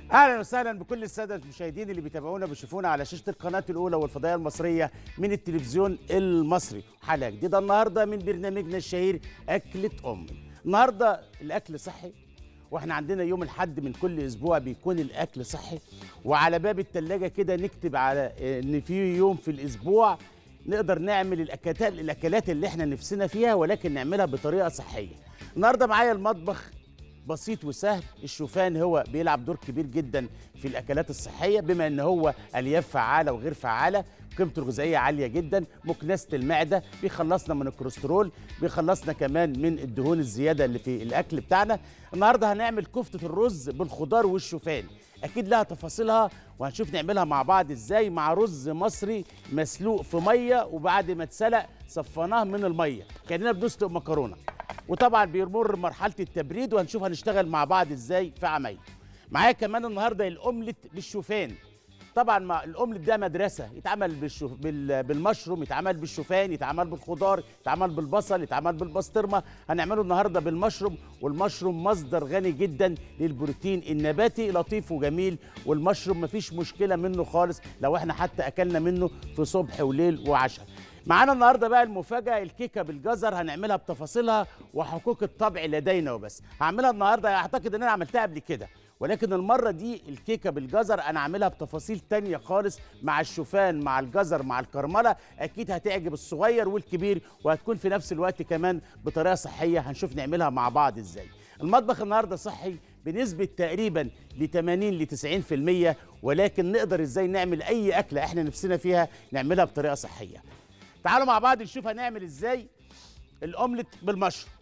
اهلا وسهلا بكل الساده المشاهدين اللي بيتابعونا بيشوفونا على شاشه القناه الاولى والفضائيه المصريه من التلفزيون المصري. حلقه جديده النهارده من برنامجنا الشهير اكله امي. النهارده الاكل صحي، واحنا عندنا يوم الاحد من كل اسبوع بيكون الاكل صحي، وعلى باب الثلاجه كده نكتب على ان في يوم في الاسبوع نقدر نعمل الاكلات اللي احنا نفسنا فيها، ولكن نعملها بطريقه صحيه. النهارده معايا المطبخ بسيط وسهل. الشوفان هو بيلعب دور كبير جدا في الاكلات الصحيه، بما ان هو الياف فعاله وغير فعاله، قيمته الغذائيه عاليه جدا، مكنسه المعده، بيخلصنا من الكوليسترول، بيخلصنا كمان من الدهون الزياده اللي في الاكل بتاعنا. النهارده هنعمل كفته الرز بالخضار والشوفان، اكيد لها تفاصيلها وهنشوف نعملها مع بعض ازاي، مع رز مصري مسلوق في ميه، وبعد ما اتسلق صفناه من الميه كاننا بنسلق مكرونه، وطبعا بيمر مرحله التبريد، وهنشوف هنشتغل مع بعض ازاي في عمايل. معايا كمان النهارده الاومليت بالشوفان. طبعا مع الاومليت ده مدرسه، يتعمل بالمشروم، يتعمل بالشوفان، يتعمل بالخضار، يتعمل بالبصل، يتعمل بالبسطرمه. هنعمله النهارده بالمشروم، والمشروم مصدر غني جدا للبروتين النباتي، لطيف وجميل، والمشروم مفيش مشكله منه خالص لو احنا حتى اكلنا منه في صبح وليل وعشاء. معانا النهارده بقى المفاجاه، الكيكه بالجزر، هنعملها بتفاصيلها وحقوق الطبع لدينا وبس. هعملها النهارده، اعتقد ان انا عملتها قبل كده، ولكن المره دي الكيكه بالجزر انا عاملها بتفاصيل تانية خالص، مع الشوفان مع الجزر مع الكرمله. اكيد هتعجب الصغير والكبير، وهتكون في نفس الوقت كمان بطريقه صحيه. هنشوف نعملها مع بعض ازاي. المطبخ النهارده صحي بنسبه تقريبا ل 80 ل 90%، ولكن نقدر ازاي نعمل اي اكله احنا نفسنا فيها نعملها بطريقه صحيه. تعالوا مع بعض نشوف هنعمل ازاي الاومليت بالمشروم.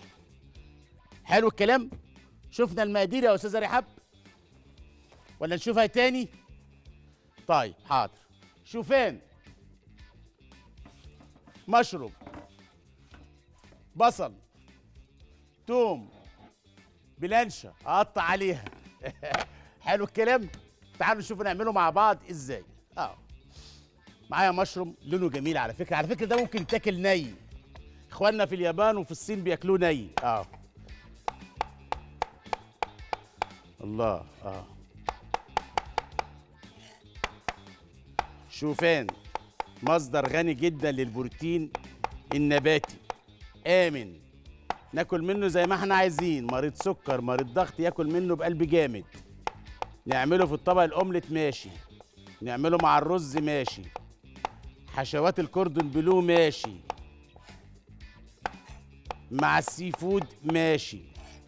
حلو الكلام. شفنا المقادير يا استاذه رحاب ولا نشوفها تاني؟ طيب حاضر. شوفان، مشروم، بصل، توم، بلانشا اقطع عليها حلو الكلام. تعالوا نشوف نعمله مع بعض ازاي. معايا مشروم لونه جميل، على فكره ده ممكن يتاكل ني. اخواننا في اليابان وفي الصين بياكلوه ني. الله. شوفان مصدر غني جدا للبروتين النباتي، آمن، ناكل منه زي ما احنا عايزين. مريض سكر، مريض ضغط، ياكل منه بقلب جامد. نعمله في الطبق الاومليت ماشي، نعمله مع الرز ماشي، حشوات الكوردون بلو ماشي، مع السي فود ماشي.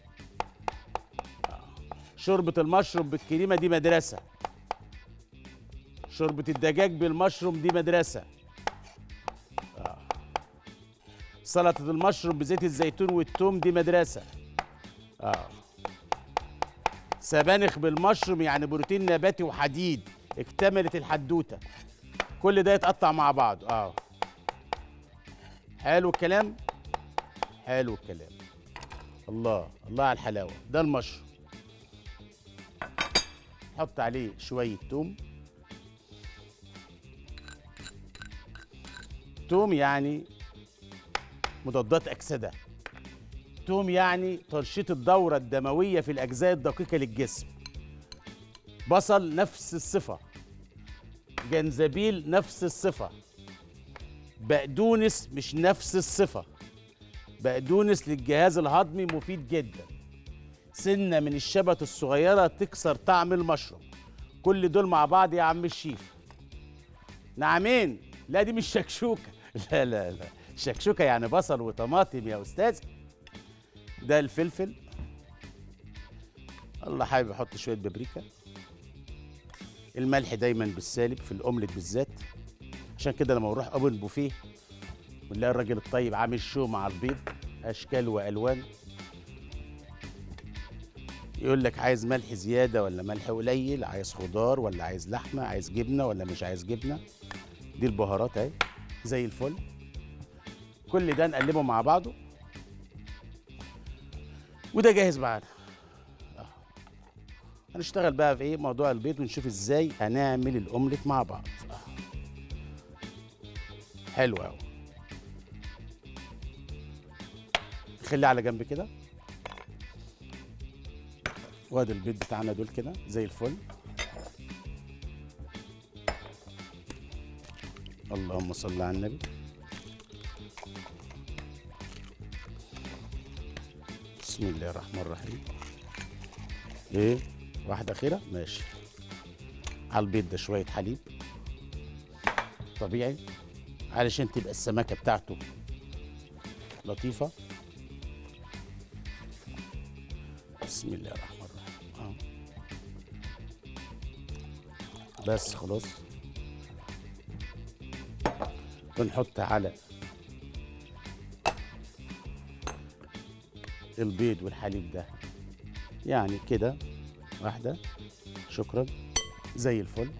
شوربة المشروم بالكريمة دي مدرسة، شوربة الدجاج بالمشروم دي مدرسة، سلطة المشروم بزيت الزيتون والثوم دي مدرسة، سبانخ بالمشروم يعني بروتين نباتي وحديد، اكتملت الحدوتة. كل ده يتقطع مع بعض. حلو الكلام، حلو الكلام. الله الله على الحلاوة. ده المشروم، حط عليه شوية توم. توم يعني مضادات أكسدة، توم يعني تنشيط الدورة الدموية في الأجزاء الدقيقة للجسم. بصل نفس الصفة، جنزبيل نفس الصفة، بقدونس مش نفس الصفة. بقدونس للجهاز الهضمي مفيد جدا، سنة من الشبت الصغيرة تكسر طعم المشروم. كل دول مع بعض يا عم الشيف. نعمين؟ لا دي مش شكشوكة لا لا لا، شكشوكة يعني بصل وطماطم يا أستاذ. ده الفلفل، الله حابب يحط شوية بابريكا. الملح دايما بالسالب في الأومليت بالذات، عشان كده لما بنروح أوبن بوفيه ونلاقي الراجل الطيب عامل شو مع البيض أشكال وألوان، يقول لك عايز ملح زيادة ولا ملح قليل، عايز خضار ولا عايز لحمة، عايز جبنة ولا مش عايز جبنة. دي البهارات اهي زي الفل. كل ده نقلبه مع بعضه، وده جاهز معانا. هنشتغل بقى في ايه موضوع البيض، ونشوف ازاي هنعمل الاومليت مع بعض. حلو قوي. خليه على جنب كده. وادي البيض بتاعنا دول كده زي الفل. اللهم صل على النبي. بسم الله الرحمن الرحيم. ايه واحدة أخيرة ماشي. على البيض ده شوية حليب طبيعي علشان تبقى السماكة بتاعته لطيفة. بسم الله الرحمن الرحيم. بس خلاص. بنحط على البيض والحليب ده يعني كده واحدة. شكرا زي الفل.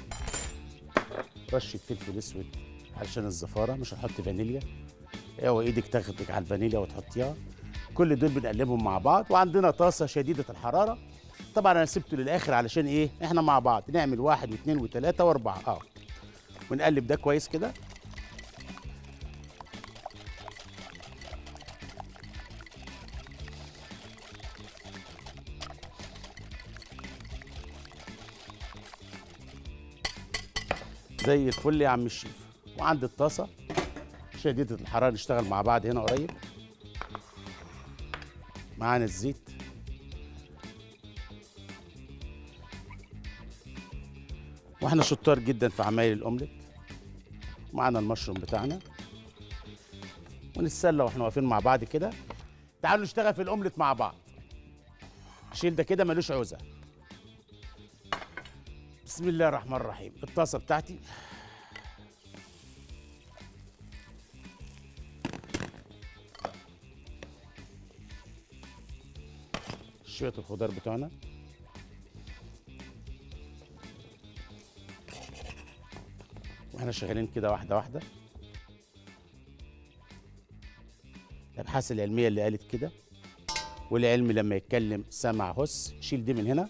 رشة فلفل اسود علشان الزفارة، مش هنحط فانيليا. اوعي ايدك تاخدك على الفانيليا وتحطيها. كل دول بنقلبهم مع بعض. وعندنا طاسة شديدة الحرارة. طبعا انا سبته للاخر علشان ايه؟ احنا مع بعض نعمل 1 و2 و3 و4 ونقلب ده كويس كده. زي الفل يا عم الشيف. وعند الطاسه شديده الحراره نشتغل مع بعض هنا قريب. معانا الزيت. واحنا شطار جدا في عمايل الاومليت. معانا المشروم بتاعنا ونتسلى واحنا واقفين مع بعض كده. تعالوا نشتغل في الاومليت مع بعض. شيل ده كده ملوش عوزه. بسم الله الرحمن الرحيم. الطاسه بتاعتي شويه الخضار بتوعنا. واحنا شغالين كده واحده واحده. الابحاث العلميه اللي قالت كده، والعلم لما يتكلم سمع هس. شيل دي من هنا.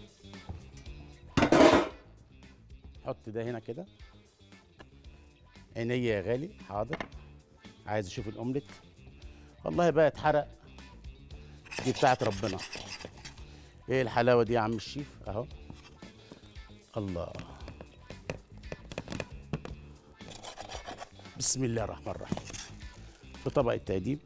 حط ده هنا كده. عينيا يا غالي. حاضر. عايز اشوف الاومليت. والله بقى اتحرق. دي بتاعت ربنا. ايه الحلاوه دي يا عم الشيف اهو. الله. بسم الله الرحمن الرحيم. في طبق التقديم.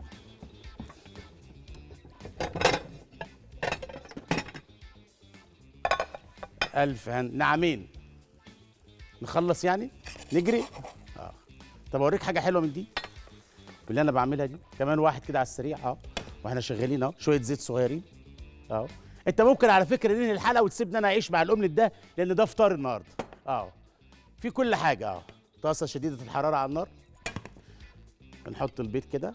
ألف نعمين. نخلص يعني نجري. طب اوريك حاجه حلوه من دي اللي انا بعملها دي كمان. واحد كده على السريع واحنا شغالين شويه زيت صغيرين انت ممكن على فكره ننهي الحلقه وتسيبني انا اعيش مع الأومليت ده، لان ده فطار النهارده. في كل حاجه. طاسه شديده الحراره على النار. بنحط البيض كده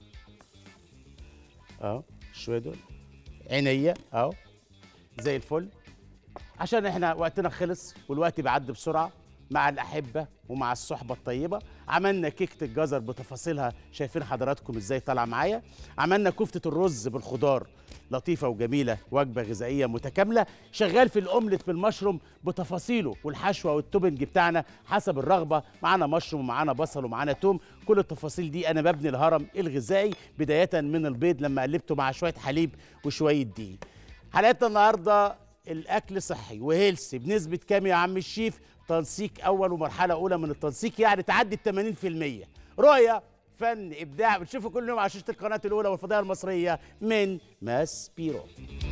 شويه دول. عينيا زي الفل. عشان احنا وقتنا خلص والوقت بيعدي بسرعه مع الأحبة ومع الصحبة الطيبة. عملنا كيكة الجزر بتفاصيلها، شايفين حضراتكم ازاي طالعة معايا. عملنا كفتة الرز بالخضار لطيفة وجميلة، وجبة غذائية متكاملة. شغال في الأومليت بالمشروم بتفاصيله والحشوة والتوبنج بتاعنا حسب الرغبة. معانا مشروم ومعانا بصل ومعانا توم. كل التفاصيل دي أنا ببني الهرم الغذائي بداية من البيض لما قلبته مع شوية حليب وشوية دقيق. حلقتنا النهاردة الأكل صحي وهيلسي بنسبة كام يا عم الشيف؟ تنسيق أول ومرحلة أولى من التنسيق، يعني تعدي 80%. رؤية، فن، إبداع. بتشوفوا كل يوم على شاشة القناة الأولى والفضائية المصرية من ماس بيرو.